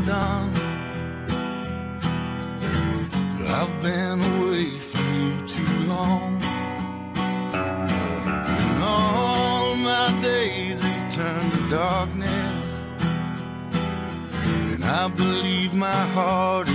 undone. I've been away from you too long, and all my days have turned to darkness, and I believe my heart